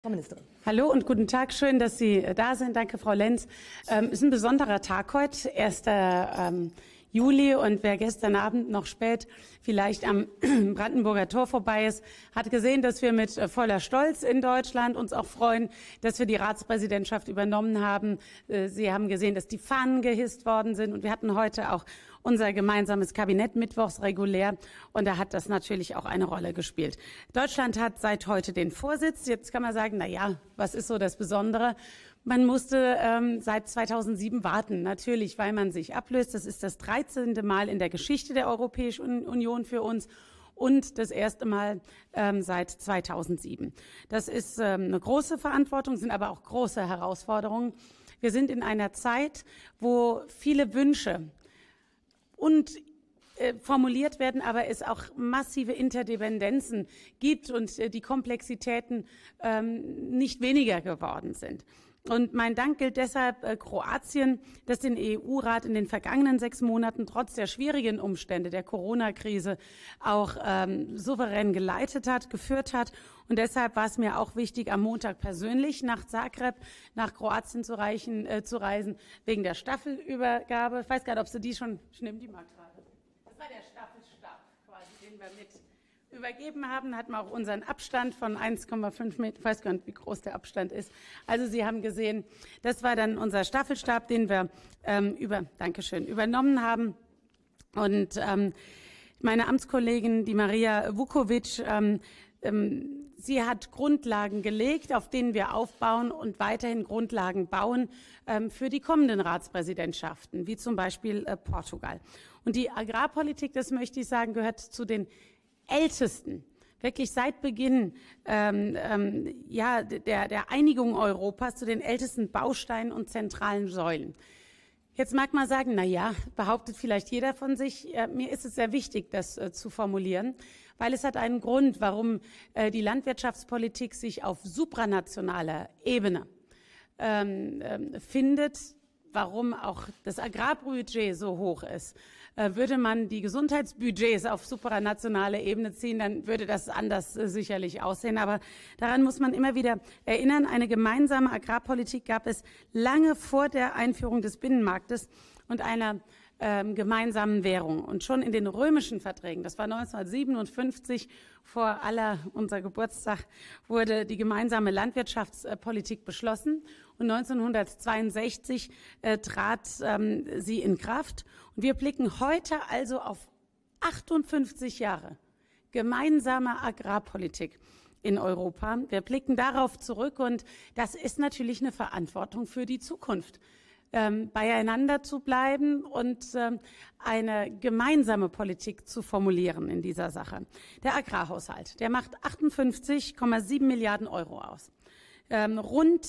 Frau Ministerin. Hallo und guten Tag. Schön, dass Sie da sind. Danke, Frau Lenz. Ist ein besonderer Tag heute, 1. Juli. Und wer gestern Abend noch spät vielleicht am Brandenburger Tor vorbei ist, hat gesehen, dass wir mit voller Stolz in Deutschland uns auch freuen, dass wir die Ratspräsidentschaft übernommen haben. Sie haben gesehen, dass die Fahnen gehisst worden sind. Und wir hatten heute auch unser gemeinsames Kabinett mittwochs regulär. Und da hat das natürlich auch eine Rolle gespielt. Deutschland hat seit heute den Vorsitz. Jetzt kann man sagen, na ja, was ist so das Besondere? Man musste seit 2007 warten, natürlich, weil man sich ablöst. Das ist das 13. Mal in der Geschichte der Europäischen Union für uns und das erste Mal seit 2007. Das ist eine große Verantwortung, sind aber auch große Herausforderungen. Wir sind in einer Zeit, wo viele Wünsche und formuliert werden, aber es auch massive Interdependenzen gibt und die Komplexitäten nicht weniger geworden sind. Und mein Dank gilt deshalb Kroatien, das den EU-Rat in den vergangenen 6 Monaten trotz der schwierigen Umstände der Corona-Krise auch souverän geleitet hat, geführt hat. Und deshalb war es mir auch wichtig, am Montag persönlich nach Zagreb, nach Kroatien zu reisen, wegen der Staffelübergabe. Ich weiß gar nicht, ob Sie die schon, ich nehme die mal gerade. Das war der Staffelstab, quasi, den wir mit übergeben haben, hatten wir auch unseren Abstand von 1,5 Meter, ich weiß gar nicht, wie groß der Abstand ist. Also Sie haben gesehen, das war dann unser Staffelstab, den wir übernommen haben. Und meine Amtskollegin, die Maria Vukovic, sie hat Grundlagen gelegt, auf denen wir aufbauen und weiterhin Grundlagen bauen für die kommenden Ratspräsidentschaften, wie zum Beispiel Portugal. Und die Agrarpolitik, das möchte ich sagen, gehört zu den ältesten, wirklich seit Beginn der Einigung Europas, zu den ältesten Bausteinen und zentralen Säulen. Jetzt mag man sagen, na ja, behauptet vielleicht jeder von sich. Mir ist es sehr wichtig, das zu formulieren, weil es hat einen Grund, warum die Landwirtschaftspolitik sich auf supranationaler Ebene findet, warum auch das Agrarbudget so hoch ist. Würde man die Gesundheitsbudgets auf supranationale Ebene ziehen, dann würde das anders sicherlich aussehen. Aber daran muss man immer wieder erinnern, eine gemeinsame Agrarpolitik gab es lange vor der Einführung des Binnenmarktes und einer gemeinsamen Währung. Und schon in den römischen Verträgen, das war 1957, vor unser Geburtstag, wurde die gemeinsame Landwirtschaftspolitik beschlossen. Und 1962 trat sie in Kraft. Und wir blicken heute also auf 58 Jahre gemeinsame Agrarpolitik in Europa. Wir blicken darauf zurück und das ist natürlich eine Verantwortung für die Zukunft. Beieinander zu bleiben und eine gemeinsame Politik zu formulieren in dieser Sache. Der Agrarhaushalt, der macht 58,7 Milliarden Euro aus. Rund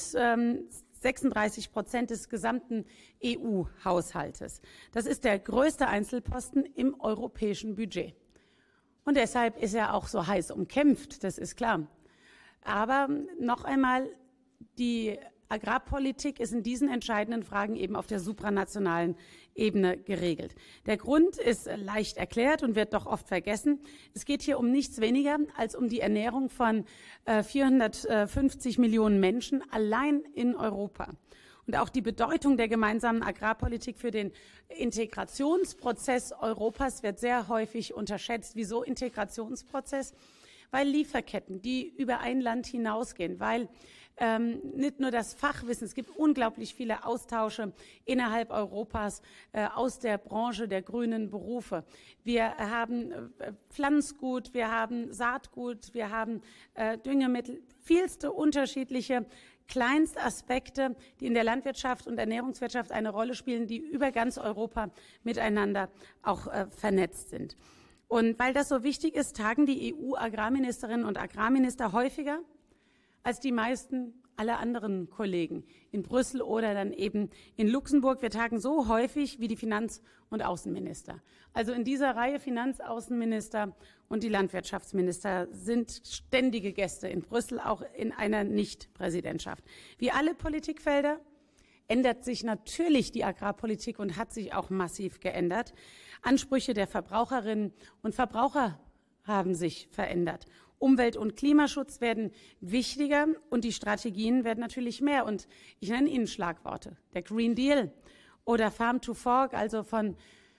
36% des gesamten EU-Haushaltes. Das ist der größte Einzelposten im europäischen Budget. Und deshalb ist er auch so heiß umkämpft, das ist klar. Aber noch einmal, die Agrarpolitik ist in diesen entscheidenden Fragen eben auf der supranationalen Ebene geregelt. Der Grund ist leicht erklärt und wird doch oft vergessen. Es geht hier um nichts weniger als um die Ernährung von 450 Millionen Menschen allein in Europa. Und auch die Bedeutung der gemeinsamen Agrarpolitik für den Integrationsprozess Europas wird sehr häufig unterschätzt. Wieso Integrationsprozess? Weil Lieferketten, die über ein Land hinausgehen, weil nicht nur das Fachwissen, es gibt unglaublich viele Austausche innerhalb Europas aus der Branche der grünen Berufe. Wir haben Pflanzgut, wir haben Saatgut, wir haben Düngemittel, vielste unterschiedliche Kleinstaspekte, die in der Landwirtschaft und Ernährungswirtschaft eine Rolle spielen, die über ganz Europa miteinander auch vernetzt sind. Und weil das so wichtig ist, tagen die EU-Agrarministerinnen und Agrarminister häufiger als die meisten aller anderen Kollegen in Brüssel oder dann eben in Luxemburg. Wir tagen so häufig wie die Finanz- und Außenminister. Also in dieser Reihe Finanzaußenminister und die Landwirtschaftsminister sind ständige Gäste in Brüssel, auch in einer Nicht-Präsidentschaft. Wie alle Politikfelder ändert sich natürlich die Agrarpolitik und hat sich auch massiv geändert. Ansprüche der Verbraucherinnen und Verbraucher haben sich verändert. Umwelt- und Klimaschutz werden wichtiger und die Strategien werden natürlich mehr. Und ich nenne Ihnen Schlagworte. Der Green Deal oder Farm to Fork, also vom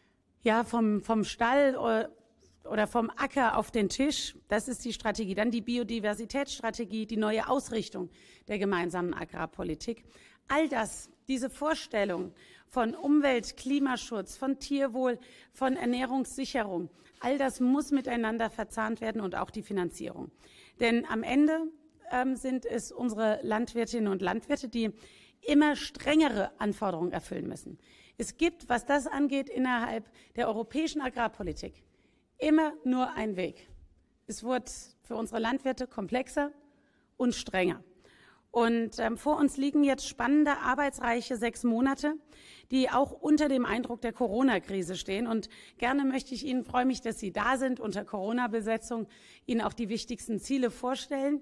Stall oder vom Acker auf den Tisch. Das ist die Strategie. Dann die Biodiversitätsstrategie, die neue Ausrichtung der gemeinsamen Agrarpolitik. All das, diese Vorstellung von Umwelt, Klimaschutz, von Tierwohl, von Ernährungssicherung, all das muss miteinander verzahnt werden und auch die Finanzierung. Denn am Ende sind es unsere Landwirtinnen und Landwirte, die immer strengere Anforderungen erfüllen müssen. Es gibt, was das angeht, innerhalb der europäischen Agrarpolitik immer nur ein Weg. Es wird für unsere Landwirte komplexer und strenger. Und vor uns liegen jetzt spannende, arbeitsreiche 6 Monate, die auch unter dem Eindruck der Corona-Krise stehen. Und gerne möchte ich Ihnen, freue mich, dass Sie da sind, unter Corona-Besetzung, Ihnen auch die wichtigsten Ziele vorstellen,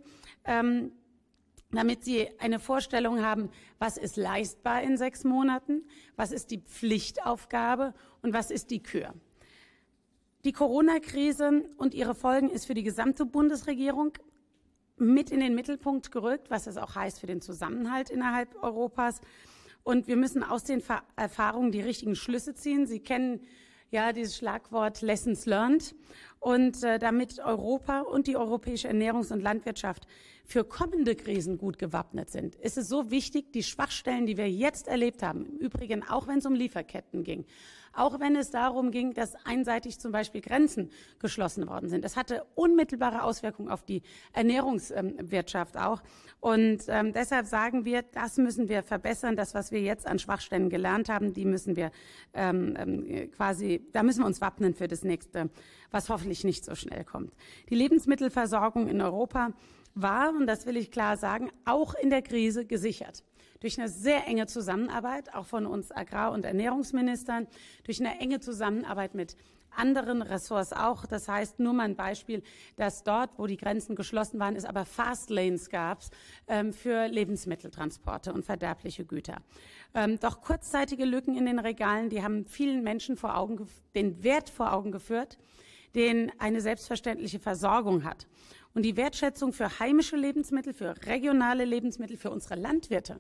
damit Sie eine Vorstellung haben, was ist leistbar in 6 Monaten, was ist die Pflichtaufgabe und was ist die Kür. Die Corona-Krise und ihre Folgen ist für die gesamte Bundesregierung mit in den Mittelpunkt gerückt, was es auch heißt für den Zusammenhalt innerhalb Europas. Und wir müssen aus den Erfahrungen die richtigen Schlüsse ziehen. Sie kennen ja dieses Schlagwort Lessons Learned. Und damit Europa und die europäische Ernährungs- und Landwirtschaft für kommende Krisen gut gewappnet sind, ist es so wichtig, die Schwachstellen, die wir jetzt erlebt haben, im Übrigen auch wenn es um Lieferketten ging, auch wenn es darum ging, dass einseitig zum Beispiel Grenzen geschlossen worden sind. Das hatte unmittelbare Auswirkungen auf die Ernährungswirtschaft auch. Und deshalb sagen wir, das müssen wir verbessern. Das, was wir jetzt an Schwachstellen gelernt haben, die müssen wir da müssen wir uns wappnen für das Nächste, was hoffentlich nicht so schnell kommt. Die Lebensmittelversorgung in Europa war, und das will ich klar sagen, auch in der Krise gesichert. Durch eine sehr enge Zusammenarbeit, auch von uns Agrar- und Ernährungsministern, durch eine enge Zusammenarbeit mit anderen Ressorts auch. Das heißt, nur mal ein Beispiel, dass dort, wo die Grenzen geschlossen waren, es aber Fastlanes gab für Lebensmitteltransporte und verderbliche Güter. Doch kurzzeitige Lücken in den Regalen, die haben vielen Menschen den Wert vor Augen geführt, den eine selbstverständliche Versorgung hat. Und die Wertschätzung für heimische Lebensmittel, für regionale Lebensmittel, für unsere Landwirte,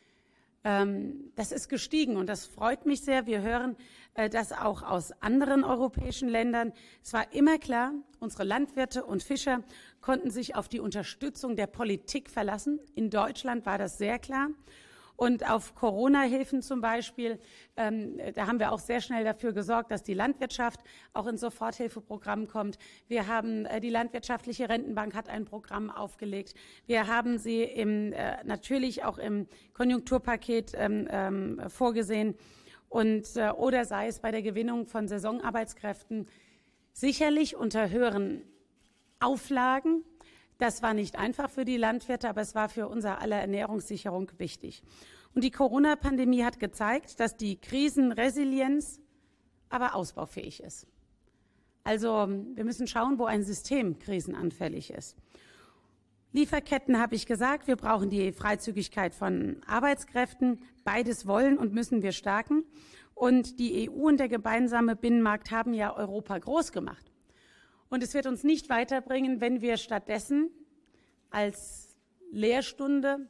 das ist gestiegen und das freut mich sehr. Wir hören das auch aus anderen europäischen Ländern. Es war immer klar, unsere Landwirte und Fischer konnten sich auf die Unterstützung der Politik verlassen. In Deutschland war das sehr klar. Und auf Corona-Hilfen zum Beispiel, da haben wir auch sehr schnell dafür gesorgt, dass die Landwirtschaft auch ins Soforthilfeprogramm kommt. Wir haben, die Landwirtschaftliche Rentenbank hat ein Programm aufgelegt. Wir haben sie natürlich auch im Konjunkturpaket vorgesehen. Oder sei es bei der Gewinnung von Saisonarbeitskräften, sicherlich unter höheren Auflagen. Das war nicht einfach für die Landwirte, aber es war für unser aller Ernährungssicherung wichtig. Und die Corona-Pandemie hat gezeigt, dass die Krisenresilienz aber ausbaufähig ist. Also wir müssen schauen, wo ein System krisenanfällig ist. Lieferketten habe ich gesagt, wir brauchen die Freizügigkeit von Arbeitskräften. Beides wollen und müssen wir stärken. Und die EU und der gemeinsame Binnenmarkt haben ja Europa groß gemacht. Und es wird uns nicht weiterbringen, wenn wir stattdessen als Lehrstunde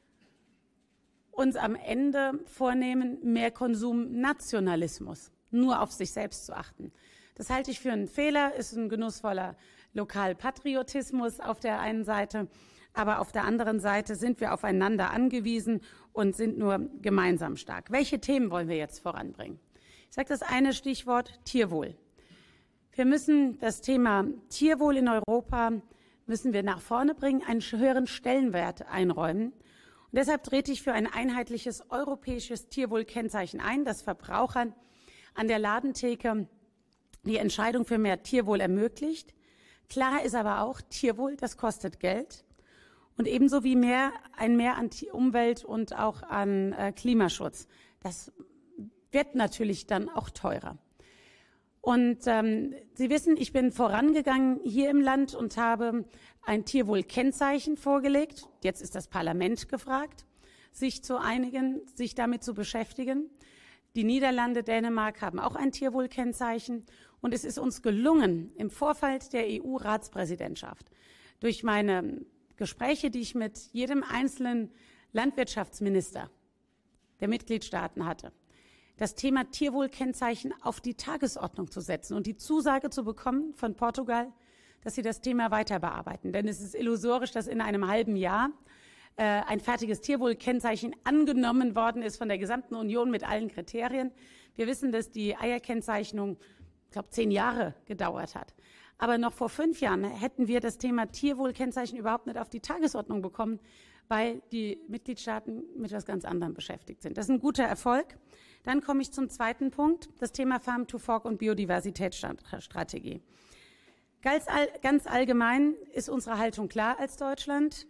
uns am Ende vornehmen, mehr Konsumnationalismus, nur auf sich selbst zu achten. Das halte ich für einen Fehler, ist ein genussvoller Lokalpatriotismus auf der einen Seite, aber auf der anderen Seite sind wir aufeinander angewiesen und sind nur gemeinsam stark. Welche Themen wollen wir jetzt voranbringen? Ich sage das eine Stichwort, Tierwohl. Wir müssen das Thema Tierwohl in Europa nach vorne bringen, einen höheren Stellenwert einräumen. Und deshalb trete ich für ein einheitliches europäisches Tierwohlkennzeichen ein, das Verbrauchern an der Ladentheke die Entscheidung für mehr Tierwohl ermöglicht. Klar ist aber auch, Tierwohl, das kostet Geld. Und ebenso wie ein Mehr an Umwelt und auch an Klimaschutz. Das wird natürlich dann auch teurer. Und Sie wissen, ich bin vorangegangen hier im Land und habe ein Tierwohlkennzeichen vorgelegt. Jetzt ist das Parlament gefragt, sich zu einigen, sich damit zu beschäftigen. Die Niederlande, Dänemark haben auch ein Tierwohlkennzeichen. Und es ist uns gelungen, im Vorfeld der EU-Ratspräsidentschaft durch meine Gespräche, die ich mit jedem einzelnen Landwirtschaftsminister der Mitgliedstaaten hatte, das Thema Tierwohlkennzeichen auf die Tagesordnung zu setzen und die Zusage zu bekommen von Portugal, dass sie das Thema weiter bearbeiten. Denn es ist illusorisch, dass in einem halben Jahr ein fertiges Tierwohlkennzeichen angenommen worden ist von der gesamten Union mit allen Kriterien. Wir wissen, dass die Eierkennzeichnung, ich glaube, 10 Jahre gedauert hat. Aber noch vor 5 Jahren hätten wir das Thema Tierwohlkennzeichen überhaupt nicht auf die Tagesordnung bekommen, weil die Mitgliedstaaten mit etwas ganz anderem beschäftigt sind. Das ist ein guter Erfolg. Dann komme ich zum zweiten Punkt, das Thema Farm to Fork und Biodiversitätsstrategie. Ganz allgemein ist unsere Haltung klar als Deutschland.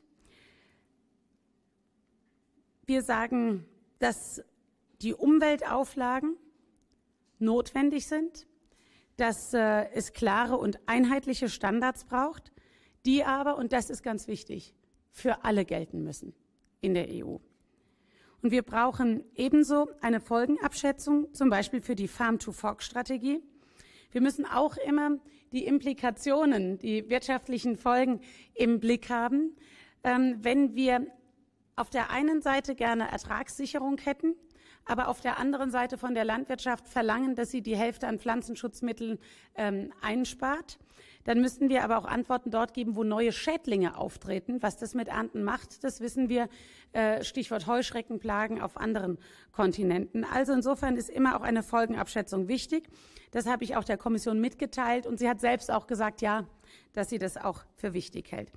Wir sagen, dass die Umweltauflagen notwendig sind, dass es klare und einheitliche Standards braucht, die aber, und das ist ganz wichtig, für alle gelten müssen in der EU. Und wir brauchen ebenso eine Folgenabschätzung, zum Beispiel für die Farm-to-Fork-Strategie. Wir müssen auch immer die Implikationen, die wirtschaftlichen Folgen im Blick haben. Wenn wir auf der einen Seite gerne Ertragssicherung hätten, aber auf der anderen Seite von der Landwirtschaft verlangen, dass sie die Hälfte an Pflanzenschutzmitteln einspart, dann müssten wir aber auch Antworten dort geben, wo neue Schädlinge auftreten. Was das mit Ernten macht, das wissen wir. Stichwort Heuschreckenplagen auf anderen Kontinenten. Also insofern ist immer auch eine Folgenabschätzung wichtig. Das habe ich auch der Kommission mitgeteilt und sie hat selbst auch gesagt, ja, dass sie das auch für wichtig hält.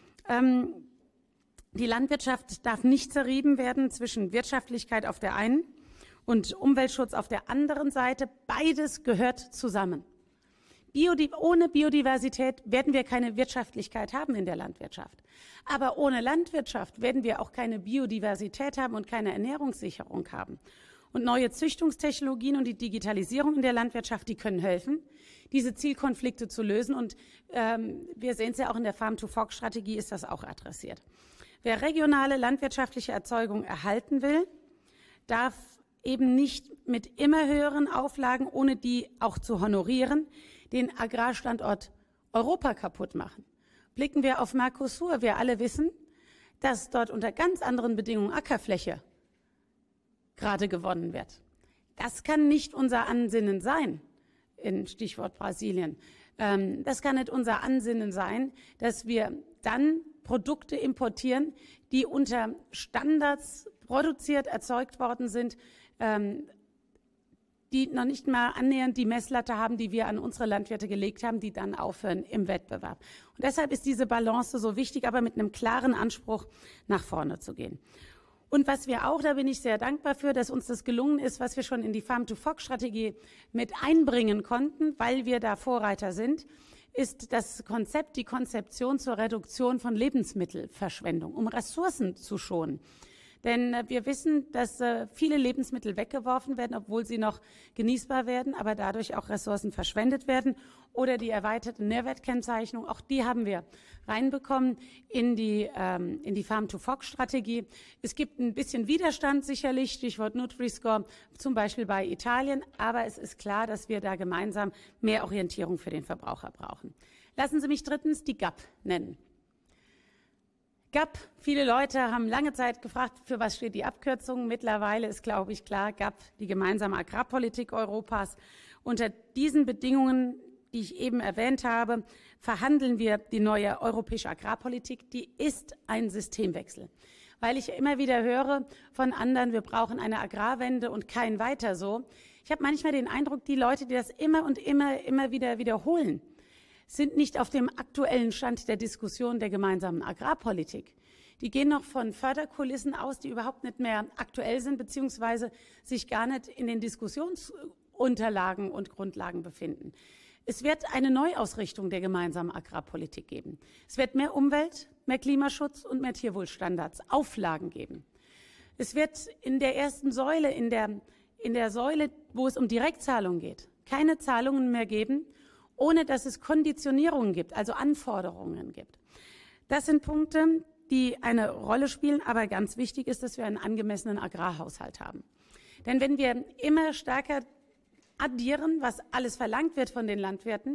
Die Landwirtschaft darf nicht zerrieben werden zwischen Wirtschaftlichkeit auf der einen und Umweltschutz auf der anderen Seite. Beides gehört zusammen. Ohne Biodiversität werden wir keine Wirtschaftlichkeit haben in der Landwirtschaft. Aber ohne Landwirtschaft werden wir auch keine Biodiversität haben und keine Ernährungssicherung haben. Und neue Züchtungstechnologien und die Digitalisierung in der Landwirtschaft, die können helfen, diese Zielkonflikte zu lösen. Und wir sehen es ja auch in der Farm-to-Fork-Strategie ist das auch adressiert. Wer regionale landwirtschaftliche Erzeugung erhalten will, darf eben nicht mit immer höheren Auflagen, ohne die auch zu honorieren, den Agrarstandort Europa kaputt machen. Blicken wir auf Mercosur. Wir alle wissen, dass dort unter ganz anderen Bedingungen Ackerfläche gerade gewonnen wird. Das kann nicht unser Ansinnen sein, in Stichwort Brasilien. Das kann nicht unser Ansinnen sein, dass wir dann Produkte importieren, die unter Standards produziert, erzeugt worden sind, die noch nicht mal annähernd die Messlatte haben, die wir an unsere Landwirte gelegt haben, die dann aufhören im Wettbewerb. Und deshalb ist diese Balance so wichtig, aber mit einem klaren Anspruch nach vorne zu gehen. Und was wir auch, da bin ich sehr dankbar für, dass uns das gelungen ist, was wir schon in die Farm-to-Fork-Strategie mit einbringen konnten, weil wir da Vorreiter sind, ist das Konzept, die Konzeption zur Reduktion von Lebensmittelverschwendung, um Ressourcen zu schonen. Denn wir wissen, dass viele Lebensmittel weggeworfen werden, obwohl sie noch genießbar werden, aber dadurch auch Ressourcen verschwendet werden. Oder die erweiterte Nährwertkennzeichnung, auch die haben wir reinbekommen in die Farm-to-Fork-Strategie. Es gibt ein bisschen Widerstand sicherlich, Stichwort Nutri-Score, zum Beispiel bei Italien, aber es ist klar, dass wir da gemeinsam mehr Orientierung für den Verbraucher brauchen. Lassen Sie mich drittens die GAP nennen. GAP, viele Leute haben lange Zeit gefragt, für was steht die Abkürzung. Mittlerweile ist, glaube ich, klar, GAP, die gemeinsame Agrarpolitik Europas. Unter diesen Bedingungen, die ich eben erwähnt habe, verhandeln wir die neue europäische Agrarpolitik. Die ist ein Systemwechsel. Weil ich immer wieder höre von anderen, wir brauchen eine Agrarwende und kein weiter so. Ich habe manchmal den Eindruck, die Leute, die das immer und immer wieder wiederholen, sind nicht auf dem aktuellen Stand der Diskussion der gemeinsamen Agrarpolitik. Die gehen noch von Förderkulissen aus, die überhaupt nicht mehr aktuell sind, beziehungsweise sich gar nicht in den Diskussionsunterlagen und Grundlagen befinden. Es wird eine Neuausrichtung der gemeinsamen Agrarpolitik geben. Es wird mehr Umwelt, mehr Klimaschutz und mehr Tierwohlstandards, Auflagen geben. Es wird in der ersten Säule, in der Säule, wo es um Direktzahlungen geht, keine Zahlungen mehr geben, ohne dass es Konditionierungen gibt, also Anforderungen gibt. Das sind Punkte, die eine Rolle spielen, aber ganz wichtig ist, dass wir einen angemessenen Agrarhaushalt haben. Denn wenn wir immer stärker addieren, was alles verlangt wird von den Landwirten,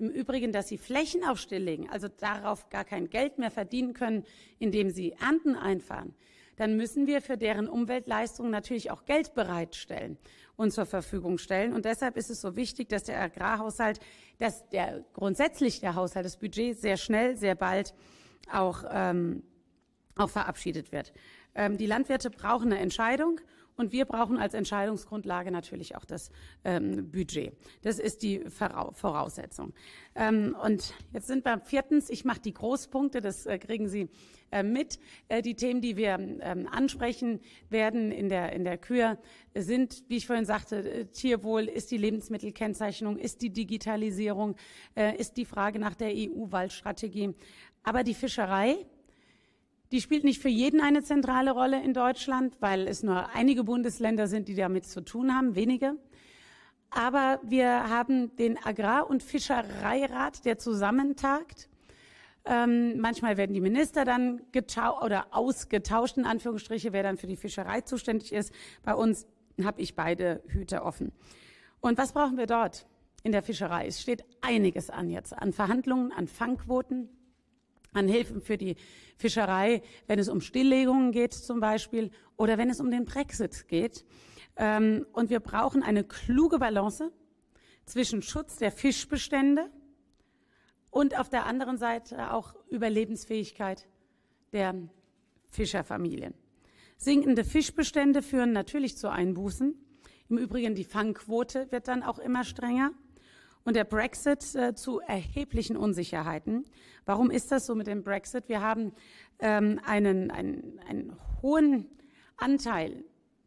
im Übrigen, dass sie Flächen auch stilllegen, also darauf gar kein Geld mehr verdienen können, indem sie Ernten einfahren, dann müssen wir für deren Umweltleistungen natürlich auch Geld bereitstellen und zur Verfügung stellen. Und deshalb ist es so wichtig, dass der Agrarhaushalt, grundsätzlich der Haushalt, das Budget sehr schnell, sehr bald auch verabschiedet wird. Die Landwirte brauchen eine Entscheidung. Und wir brauchen als Entscheidungsgrundlage natürlich auch das Budget. Das ist die Voraussetzung. Und jetzt sind wir viertens, ich mache die Großpunkte, das kriegen Sie mit. Die Themen, die wir ansprechen werden in der Kür, sind, wie ich vorhin sagte, Tierwohl, ist die Lebensmittelkennzeichnung, ist die Digitalisierung, ist die Frage nach der EU-Waldstrategie. Aber die Fischerei, die spielt nicht für jeden eine zentrale Rolle in Deutschland, weil es nur einige Bundesländer sind, die damit zu tun haben, wenige. Aber wir haben den Agrar- und Fischereirat, der zusammentagt. Manchmal werden die Minister dann ausgetauscht, in Anführungsstriche, wer dann für die Fischerei zuständig ist. Bei uns habe ich beide Hüte offen. Und was brauchen wir dort in der Fischerei? Es steht einiges an jetzt, an Verhandlungen, an Fangquoten, an Hilfen für die Fischerei, wenn es um Stilllegungen geht zum Beispiel oder wenn es um den Brexit geht. Und wir brauchen eine kluge Balance zwischen Schutz der Fischbestände und auf der anderen Seite auch Überlebensfähigkeit der Fischerfamilien. Sinkende Fischbestände führen natürlich zu Einbußen. Im Übrigen die Fangquote wird dann auch immer strenger. Und der Brexit zu erheblichen Unsicherheiten. Warum ist das so mit dem Brexit? Wir haben einen hohen Anteil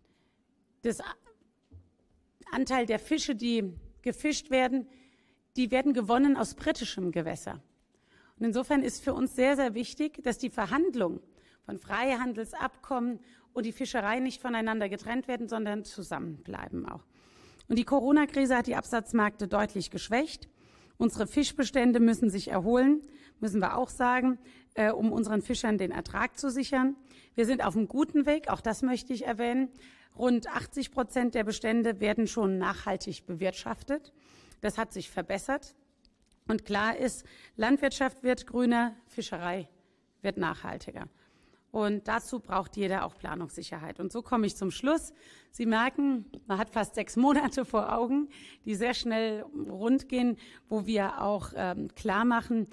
der Fische, die gefischt werden, die werden gewonnen aus britischem Gewässer. Und insofern ist für uns sehr, sehr wichtig, dass die Verhandlungen von Freihandelsabkommen und die Fischerei nicht voneinander getrennt werden, sondern zusammenbleiben auch. Und die Corona-Krise hat die Absatzmärkte deutlich geschwächt. Unsere Fischbestände müssen sich erholen, müssen wir auch sagen, um unseren Fischern den Ertrag zu sichern. Wir sind auf einem guten Weg, auch das möchte ich erwähnen. Rund 80% der Bestände werden schon nachhaltig bewirtschaftet. Das hat sich verbessert. Und klar ist, Landwirtschaft wird grüner, Fischerei wird nachhaltiger. Und dazu braucht jeder auch Planungssicherheit. Und so komme ich zum Schluss. Sie merken, man hat fast 6 Monate vor Augen, die sehr schnell rund gehen, wo wir auch klar machen,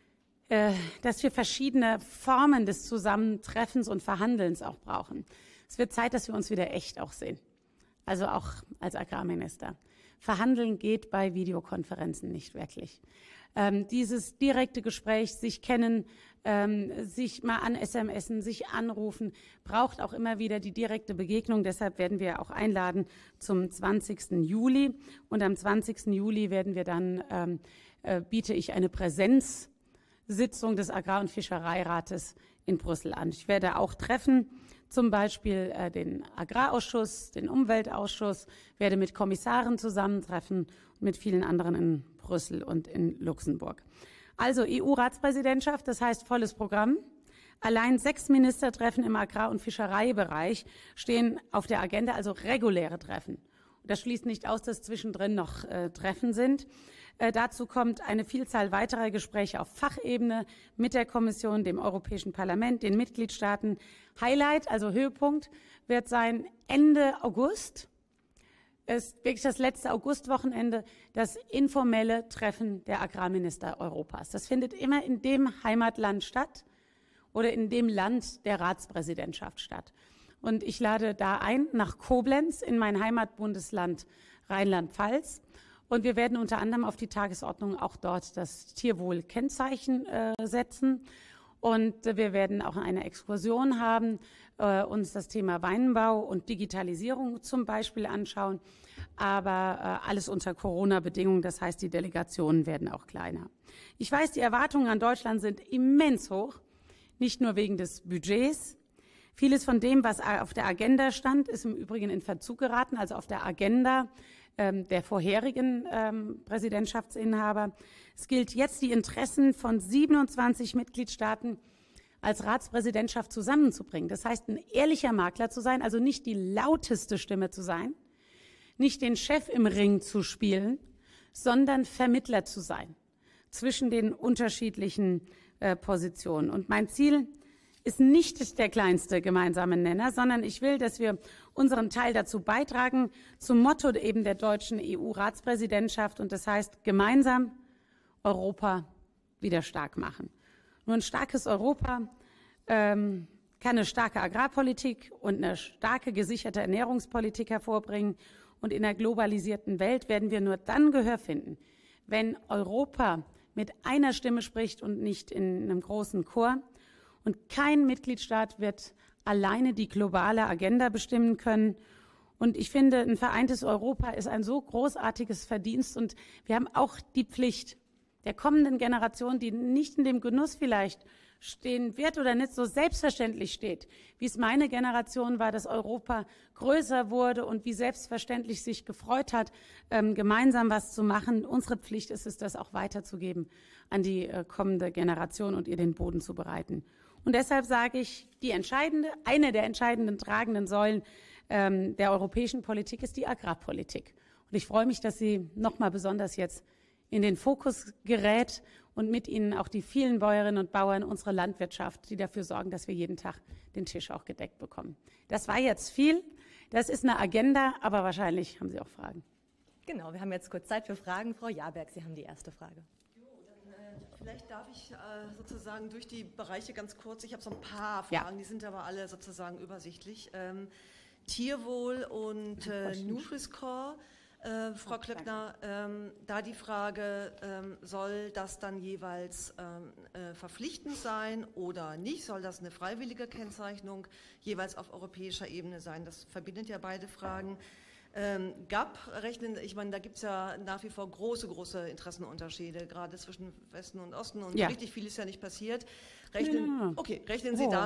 dass wir verschiedene Formen des Zusammentreffens und Verhandelns auch brauchen. Es wird Zeit, dass wir uns wieder echt auch sehen. Also auch als Agrarminister. Verhandeln geht bei Videokonferenzen nicht wirklich. Dieses direkte Gespräch, sich kennen, sich mal an SMSen, sich anrufen, braucht auch immer wieder die direkte Begegnung. Deshalb werden wir auch einladen zum 20. Juli. Und am 20. Juli werden wir dann, biete ich eine Präsenzsitzung des Agrar- und Fischereirates in Brüssel an. Ich werde auch treffen, zum Beispiel den Agrarausschuss, den Umweltausschuss, werde mit Kommissaren zusammentreffen und mit vielen anderen in Brüssel und in Luxemburg. Also EU-Ratspräsidentschaft, das heißt volles Programm. Allein 6 Ministertreffen im Agrar- und Fischereibereich stehen auf der Agenda, also reguläre Treffen. Das schließt nicht aus, dass zwischendrin noch Treffen sind. Dazu kommt eine Vielzahl weiterer Gespräche auf Fachebene mit der Kommission, dem Europäischen Parlament, den Mitgliedstaaten. Highlight, also Höhepunkt, wird sein Ende August. Es ist wirklich das letzte Augustwochenende, das informelle Treffen der Agrarminister Europas. Das findet immer in dem Heimatland statt oder in dem Land der Ratspräsidentschaft statt. Und ich lade da ein nach Koblenz in mein Heimatbundesland Rheinland-Pfalz. Und wir werden unter anderem auf die Tagesordnung auch dort das Tierwohlkennzeichen setzen. Und wir werden auch eine Exkursion haben, uns das Thema Weinbau und Digitalisierung zum Beispiel anschauen. Aber alles unter Corona-Bedingungen, das heißt, die Delegationen werden auch kleiner. Ich weiß, die Erwartungen an Deutschland sind immens hoch, nicht nur wegen des Budgets. Vieles von dem, was auf der Agenda stand, ist im Übrigen in Verzug geraten, also auf der Agenda der vorherigen Präsidentschaftsinhaber. Es gilt jetzt, die Interessen von 27 Mitgliedstaaten als Ratspräsidentschaft zusammenzubringen. Das heißt, ein ehrlicher Makler zu sein, also nicht die lauteste Stimme zu sein, nicht den Chef im Ring zu spielen, sondern Vermittler zu sein. zwischen den unterschiedlichen Positionen. Und mein Ziel ist nicht der kleinste gemeinsame Nenner, sondern ich will, dass wir unseren Teil dazu beitragen, zum Motto eben der deutschen EU-Ratspräsidentschaft. Und das heißt, gemeinsam Europa wieder stark machen. Nur ein starkes Europa kann eine starke Agrarpolitik und eine starke gesicherte Ernährungspolitik hervorbringen. Und in der globalisierten Welt werden wir nur dann Gehör finden, wenn Europa mit einer Stimme spricht und nicht in einem großen Chor. Und kein Mitgliedstaat wird alleine die globale Agenda bestimmen können. Und ich finde, ein vereintes Europa ist ein so großartiges Verdienst. Und wir haben auch die Pflicht der kommenden Generation, die nicht in dem Genuss vielleicht stehen wird oder nicht so selbstverständlich steht, wie es meine Generation war, dass Europa größer wurde und wie selbstverständlich sich gefreut hat, gemeinsam was zu machen. Unsere Pflicht ist es, das auch weiterzugeben an die kommende Generation und ihr den Boden zu bereiten. Und deshalb sage ich, eine der entscheidenden tragenden Säulen der europäischen Politik ist die Agrarpolitik. Und ich freue mich, dass sie nochmal besonders jetzt in den Fokus gerät und mit ihnen auch die vielen Bäuerinnen und Bauern unserer Landwirtschaft, die dafür sorgen, dass wir jeden Tag den Tisch auch gedeckt bekommen. Das war jetzt viel. Das ist eine Agenda, aber wahrscheinlich haben Sie auch Fragen. Genau, wir haben jetzt kurz Zeit für Fragen. Frau Jaberg, Sie haben die erste Frage. Vielleicht darf ich sozusagen durch die Bereiche ganz kurz, ich habe so ein paar Fragen, die sind aber alle sozusagen übersichtlich. Tierwohl und Nutri-Score. Frau Klöckner, da die Frage, soll das dann jeweils verpflichtend sein oder nicht? Soll das eine freiwillige Kennzeichnung jeweils auf europäischer Ebene sein? Das verbindet ja beide Fragen. GAP rechnen, ich meine, da gibt es ja nach wie vor große Interessenunterschiede, gerade zwischen Westen und Osten und richtig viel ist ja nicht passiert. Rechnen Sie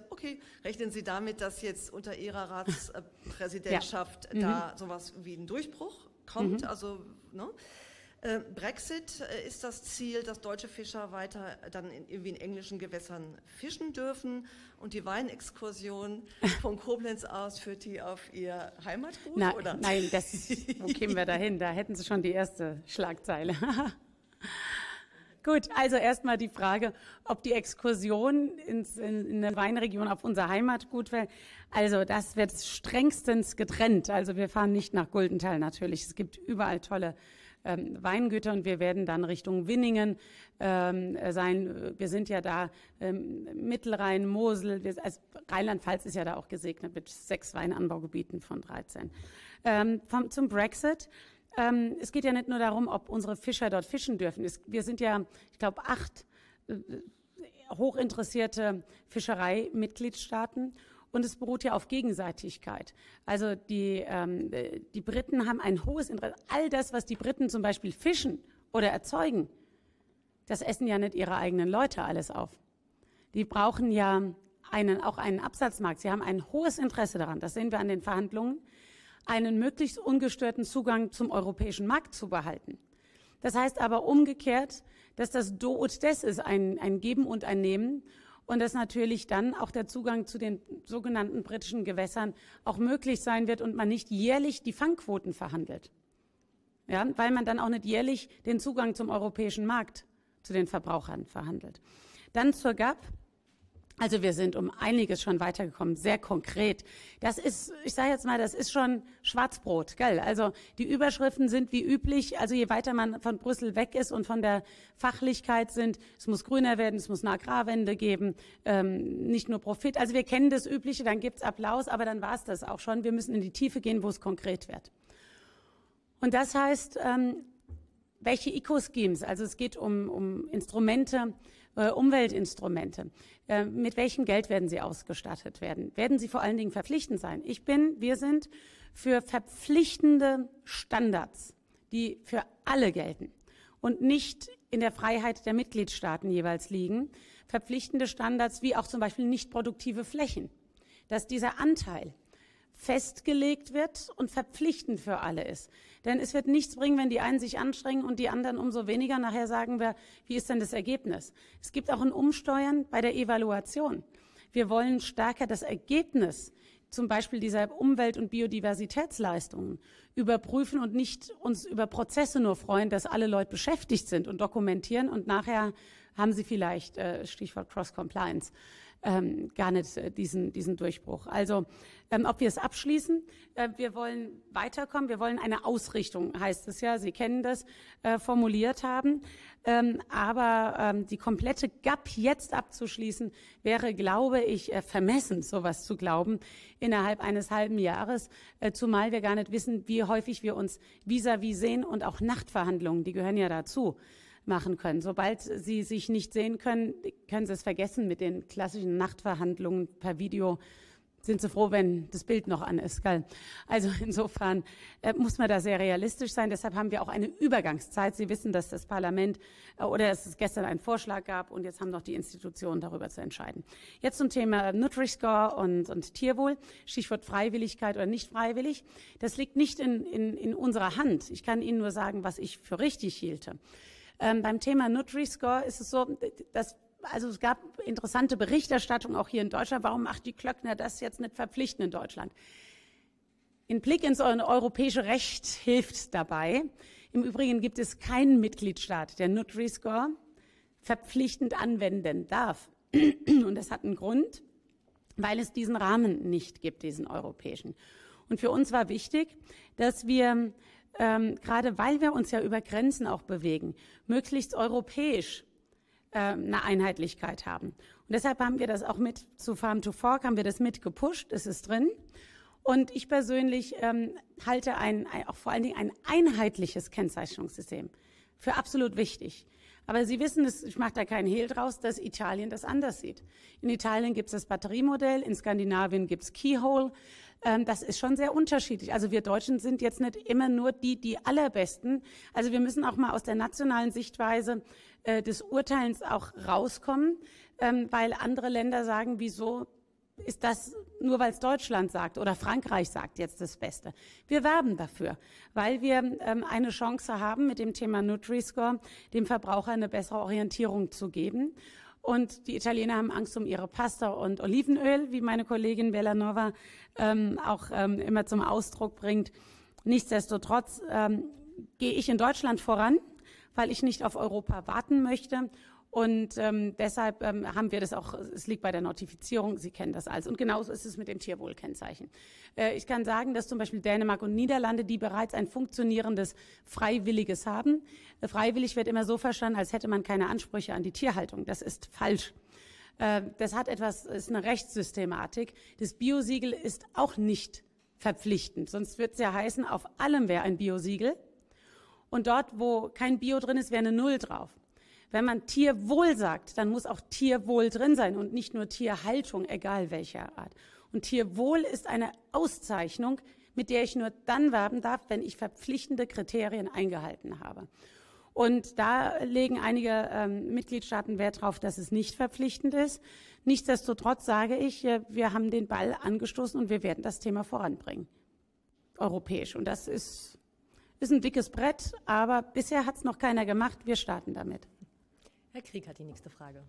damit, dass jetzt unter Ihrer Ratspräsidentschaft da sowas wie ein Durchbruch kommt? Also, ne? Brexit ist das Ziel, dass deutsche Fischer weiter dann in englischen Gewässern fischen dürfen und die Weinexkursion von Koblenz aus führt die auf ihr Heimatgut? Nein, wo kämen wir dahin? Da hätten Sie schon die erste Schlagzeile. Gut, also erstmal die Frage, ob die Exkursion in der Weinregion auf unser Heimatgut wäre. Also das wird strengstens getrennt. Also wir fahren nicht nach Guldenthal natürlich. Es gibt überall tolle Weingüter und wir werden dann Richtung Winningen sein. Wir sind ja da Mittelrhein, Mosel, also Rheinland-Pfalz ist ja da auch gesegnet mit 6 Weinanbaugebieten von 13. Zum Brexit. Es geht ja nicht nur darum, ob unsere Fischer dort fischen dürfen. Wir sind ja, ich glaube, 8 hochinteressierte Fischereimitgliedstaaten. Und es beruht ja auf Gegenseitigkeit. Also die Briten haben ein hohes Interesse. All das, was die Briten zum Beispiel fischen oder erzeugen, das essen ja nicht ihre eigenen Leute alles auf. Die brauchen ja auch einen Absatzmarkt. Sie haben ein hohes Interesse daran, das sehen wir an den Verhandlungen, einen möglichst ungestörten Zugang zum europäischen Markt zu behalten. Das heißt aber umgekehrt, dass das Do und Des ist, ein Geben und ein Nehmen. Und dass natürlich dann auch der Zugang zu den sogenannten britischen Gewässern auch möglich sein wird und man nicht jährlich die Fangquoten verhandelt. Ja, weil man dann auch nicht jährlich den Zugang zum europäischen Markt zu den Verbrauchern verhandelt. Dann zur GAP. Also wir sind um einiges schon weitergekommen, sehr konkret. Das ist, ich sage jetzt mal, das ist schon Schwarzbrot, gell? Also die Überschriften sind wie üblich, also je weiter man von Brüssel weg ist und von der Fachlichkeit sind, es muss grüner werden, es muss eine Agrarwende geben, nicht nur Profit. Also wir kennen das Übliche, dann gibt's Applaus, aber dann war's das auch schon. Wir müssen in die Tiefe gehen, wo es konkret wird. Und das heißt, welche Eco-Schemes, also es geht um Instrumente, Umweltinstrumente. Mit welchem Geld werden sie ausgestattet werden? Werden sie vor allen Dingen verpflichtend sein? Wir sind für verpflichtende Standards, die für alle gelten und nicht in der Freiheit der Mitgliedstaaten jeweils liegen. Verpflichtende Standards wie auch zum Beispiel nicht produktive Flächen. Dass dieser Anteil festgelegt wird und verpflichtend für alle ist. Denn es wird nichts bringen, wenn die einen sich anstrengen und die anderen umso weniger. Nachher sagen wir, wie ist denn das Ergebnis? Es gibt auch ein Umsteuern bei der Evaluation. Wir wollen stärker das Ergebnis zum Beispiel dieser Umwelt- und Biodiversitätsleistungen überprüfen und nicht uns über Prozesse nur freuen, dass alle Leute beschäftigt sind und dokumentieren und nachher haben sie vielleicht, Stichwort Cross-Compliance, gar nicht diesen Durchbruch. Also ob wir es abschließen, wir wollen weiterkommen, wir wollen eine Ausrichtung, heißt es ja, Sie kennen das, formuliert haben. Aber die komplette GAP jetzt abzuschließen, wäre, glaube ich, vermessen, sowas zu glauben, innerhalb eines halben Jahres, zumal wir gar nicht wissen, wie häufig wir uns vis-à-vis sehen und auch Nachtverhandlungen, die gehören ja dazu, machen können. Sobald Sie sich nicht sehen können, können Sie es vergessen mit den klassischen Nachtverhandlungen per Video. Sind Sie froh, wenn das Bild noch an ist, gell? Also insofern muss man da sehr realistisch sein. Deshalb haben wir auch eine Übergangszeit. Sie wissen, dass das Parlament oder dass es gestern einen Vorschlag gab und jetzt haben noch die Institutionen darüber zu entscheiden. Jetzt zum Thema Nutri-Score und Tierwohl. Stichwort Freiwilligkeit oder nicht freiwillig. Das liegt nicht in unserer Hand. Ich kann Ihnen nur sagen, was ich für richtig hielte. Beim Thema Nutri-Score ist es so, dass es gab interessante Berichterstattung auch hier in Deutschland. Warum macht die Klöckner das jetzt nicht verpflichtend in Deutschland? Ein Blick ins europäische Recht hilft dabei. Im Übrigen gibt es keinen Mitgliedstaat, der Nutri-Score verpflichtend anwenden darf. Und das hat einen Grund, weil es diesen Rahmen nicht gibt, diesen europäischen. Und für uns war wichtig, dass wir gerade weil wir uns ja über Grenzen auch bewegen, möglichst europäisch eine Einheitlichkeit haben. Und deshalb haben wir das auch mit zu Farm to Fork, haben wir das mit gepusht, es ist drin. Und ich persönlich halte auch vor allen Dingen ein einheitliches Kennzeichnungssystem für absolut wichtig. Aber Sie wissen, ich mache da keinen Hehl draus, dass Italien das anders sieht. In Italien gibt es das Batteriemodell, in Skandinavien gibt es Keyhole. Das ist schon sehr unterschiedlich. Also wir Deutschen sind jetzt nicht immer nur die allerbesten. Also wir müssen auch mal aus der nationalen Sichtweise des Urteilens auch rauskommen, weil andere Länder sagen, wieso ist das nur, weil es Deutschland sagt oder Frankreich sagt jetzt das Beste. Wir werben dafür, weil wir eine Chance haben, mit dem Thema Nutri-Score dem Verbraucher eine bessere Orientierung zu geben. Und die Italiener haben Angst um ihre Pasta und Olivenöl, wie meine Kollegin Bellanova auch immer zum Ausdruck bringt. Nichtsdestotrotz gehe ich in Deutschland voran, weil ich nicht auf Europa warten möchte. Und deshalb haben wir das auch, es liegt bei der Notifizierung, Sie kennen das alles. Und genauso ist es mit dem Tierwohlkennzeichen. Ich kann sagen, dass zum Beispiel Dänemark und Niederlande, die bereits ein funktionierendes Freiwilliges haben. Freiwillig wird immer so verstanden, als hätte man keine Ansprüche an die Tierhaltung. Das ist falsch. Das ist eine Rechtssystematik. Das Biosiegel ist auch nicht verpflichtend. Sonst wird es ja heißen, auf allem wäre ein Biosiegel. Und dort, wo kein Bio drin ist, wäre eine Null drauf. Wenn man Tierwohl sagt, dann muss auch Tierwohl drin sein und nicht nur Tierhaltung, egal welcher Art. Und Tierwohl ist eine Auszeichnung, mit der ich nur dann werben darf, wenn ich verpflichtende Kriterien eingehalten habe. Und da legen einige Mitgliedstaaten Wert darauf, dass es nicht verpflichtend ist. Nichtsdestotrotz sage ich, wir haben den Ball angestoßen und wir werden das Thema voranbringen, europäisch. Und das ist ein dickes Brett, aber bisher hat es noch keiner gemacht. Wir starten damit. Herr Krieg hat die nächste Frage.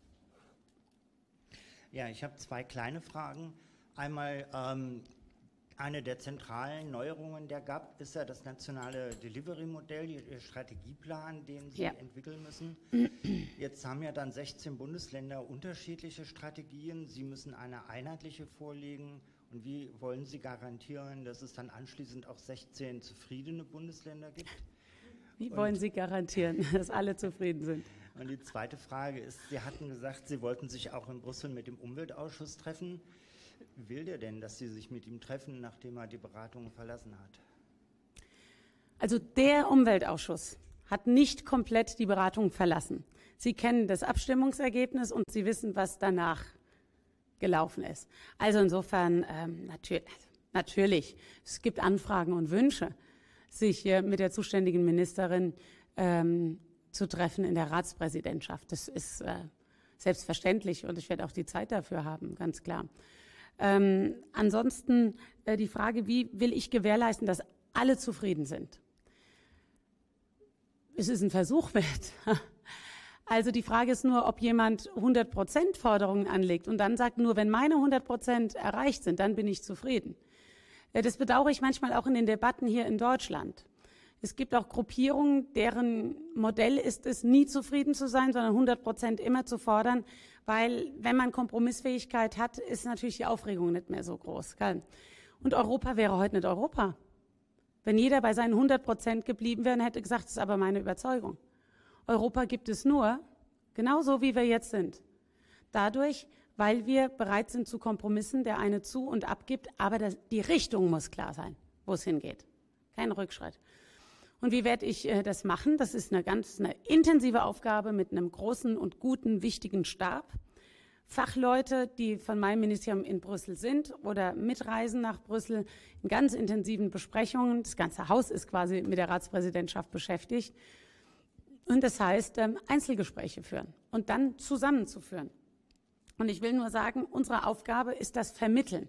Ja, ich habe zwei kleine Fragen. Einmal eine der zentralen Neuerungen der GAP ist ja das nationale Delivery-Modell, Ihr Strategieplan, den Sie entwickeln müssen. Jetzt haben ja dann 16 Bundesländer unterschiedliche Strategien. Sie müssen eine einheitliche vorlegen. Und wie wollen Sie garantieren, dass es dann anschließend auch 16 zufriedene Bundesländer gibt? Wie wollen Sie garantieren, dass alle zufrieden sind? Und die zweite Frage ist, Sie hatten gesagt, Sie wollten sich auch in Brüssel mit dem Umweltausschuss treffen. Will der denn, dass Sie sich mit ihm treffen, nachdem er die Beratungen verlassen hat? Also der Umweltausschuss hat nicht komplett die Beratungen verlassen. Sie kennen das Abstimmungsergebnis und Sie wissen, was danach gelaufen ist. Also insofern natürlich, es gibt Anfragen und Wünsche, sich mit der zuständigen Ministerin zu treffen in der Ratspräsidentschaft. Das ist selbstverständlich und ich werde auch die Zeit dafür haben, ganz klar. Ansonsten die Frage, wie will ich gewährleisten, dass alle zufrieden sind? Es ist ein Versuch wert. Also die Frage ist nur, ob jemand 100% Forderungen anlegt und dann sagt, nur wenn meine 100% erreicht sind, dann bin ich zufrieden. Das bedauere ich manchmal auch in den Debatten hier in Deutschland. Es gibt auch Gruppierungen, deren Modell ist es, nie zufrieden zu sein, sondern 100% immer zu fordern, weil wenn man Kompromissfähigkeit hat, ist natürlich die Aufregung nicht mehr so groß. Gell? Und Europa wäre heute nicht Europa. Wenn jeder bei seinen 100% geblieben wäre, hätte gesagt, das ist aber meine Überzeugung. Europa gibt es nur, genauso wie wir jetzt sind. Dadurch, weil wir bereit sind zu Kompromissen, der eine zu und abgibt, aber die Richtung muss klar sein, wo es hingeht. Kein Rückschritt. Und wie werde ich das machen? Das ist eine intensive Aufgabe mit einem großen und guten, wichtigen Stab. Fachleute, die von meinem Ministerium in Brüssel sind oder mitreisen nach Brüssel, in ganz intensiven Besprechungen. Das ganze Haus ist quasi mit der Ratspräsidentschaft beschäftigt. Und das heißt, Einzelgespräche führen und dann zusammenzuführen. Und ich will nur sagen, unsere Aufgabe ist das Vermitteln.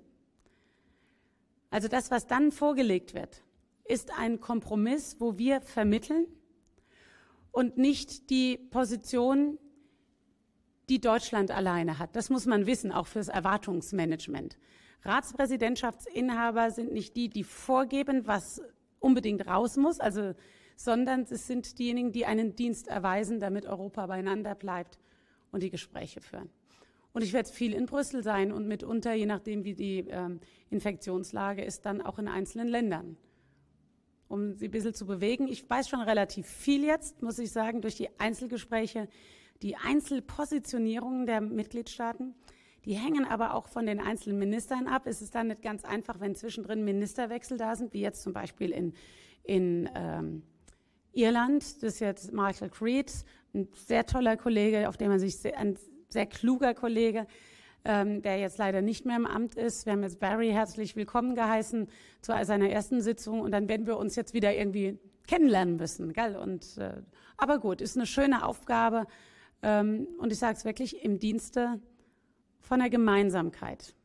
Also das, was dann vorgelegt wird, ist ein Kompromiss, wo wir vermitteln und nicht die Position, die Deutschland alleine hat. Das muss man wissen, auch fürs Erwartungsmanagement. Ratspräsidentschaftsinhaber sind nicht die, die vorgeben, was unbedingt raus muss, sondern es sind diejenigen, die einen Dienst erweisen, damit Europa beieinander bleibt und die Gespräche führen. Und ich werde viel in Brüssel sein und mitunter, je nachdem wie die Infektionslage ist, dann auch in einzelnen Ländern, um sie ein bisschen zu bewegen. Ich weiß schon relativ viel jetzt, muss ich sagen, durch die Einzelgespräche, die Einzelpositionierungen der Mitgliedstaaten. Die hängen aber auch von den einzelnen Ministern ab. Es ist dann nicht ganz einfach, wenn zwischendrin Ministerwechsel da sind, wie jetzt zum Beispiel in Irland. Das ist jetzt Michael Creed, ein sehr toller Kollege, auf den man sich ein sehr kluger Kollege, der jetzt leider nicht mehr im Amt ist. Wir haben jetzt Barry herzlich willkommen geheißen zu seiner ersten Sitzung und dann werden wir uns jetzt wieder irgendwie kennenlernen müssen. Gell? Aber gut, ist eine schöne Aufgabe und ich sage es wirklich im Dienste von der Gemeinsamkeit.